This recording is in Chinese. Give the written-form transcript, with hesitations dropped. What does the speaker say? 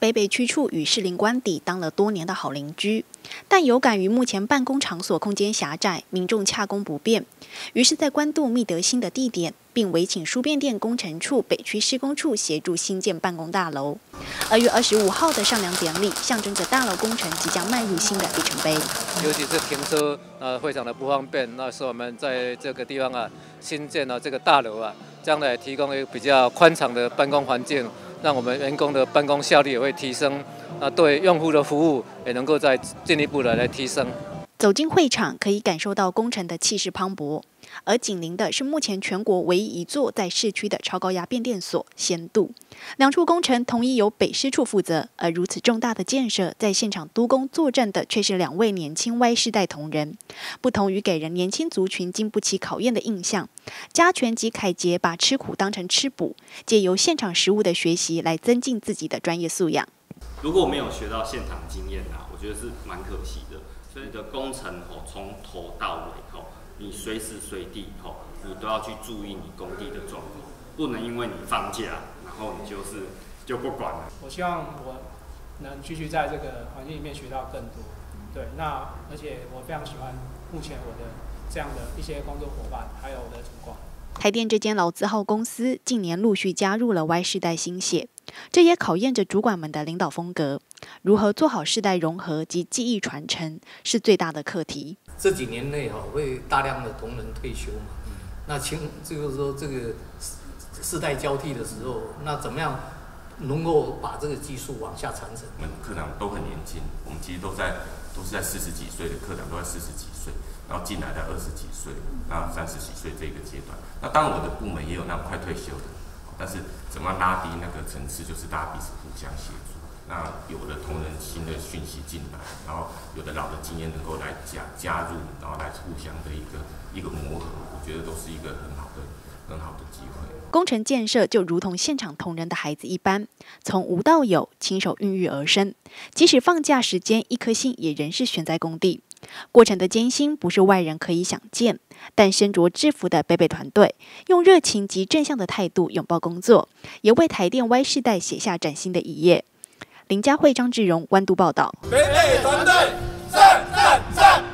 北北区处与士林官邸当了多年的好邻居，但有感于目前办公场所空间狭窄，民众洽公不便，于是，在关渡觅得新的地点，并委请书变店工程处北区施工处协助新建办公大楼。2月25号的上梁典礼，象征着大楼工程即将迈入新的里程碑。 尤其是停车非常的不方便，那是我们在这个地方新建了这个大楼将来提供一个比较宽敞的办公环境，让我们员工的办公效率也会提升，对用户的服务也能够再进一步的来提升。 走进会场，可以感受到工程的气势磅礴。而紧邻的是目前全国唯一一座在市区的超高压变电所仙渡，两处工程同意由北师处负责，而如此重大的建设，在现场督工作战的却是2位年轻 Y 世代同仁。不同于给人年轻族群经不起考验的印象，嘉全及凯杰把吃苦当成吃补，借由现场实务的学习来增进自己的专业素养。 如果没有学到现场经验我觉得是蛮可惜的。所以你的工程从头到尾你随时随地你都要去注意你工地的状况，不能因为你放假，然后你就不管了。 我希望我能继续在这个环境里面学到更多，对，那而且我非常喜欢目前我的这样的一些工作伙伴，还有我的主管。 台电这间老字号公司近年陆续加入了 Y 世代新血，这也考验着主管们的领导风格。如何做好世代融合及技艺传承，是最大的课题。 这几年内会大量的同仁退休嘛，那就是说这个世代交替的时候，那怎么样能够把这个技术往下传承？ 我们科长都很年轻，我们其实都是在40几岁的科长，都在40几岁，然后进来在20几岁，那30几岁这个阶段。那当然我的部门也有那种快退休的，但是怎么拉低那个层次，就是大家彼此互相协助。那有的同仁新的讯息进来，然后有的老的经验能够来加入，然后来互相的一个磨合，我觉得都是一个很好的机会。 工程建设就如同现场同仁的孩子一般，从无到有，亲手孕育而生。即使放假时间，一颗心也仍是悬在工地。过程的艰辛不是外人可以想见，但身着制服的北北团队，用热情及正向的态度拥抱工作，也为台电 Y 世代写下崭新的一页。林佳慧、张志荣，关渡报道。 北北团队，上！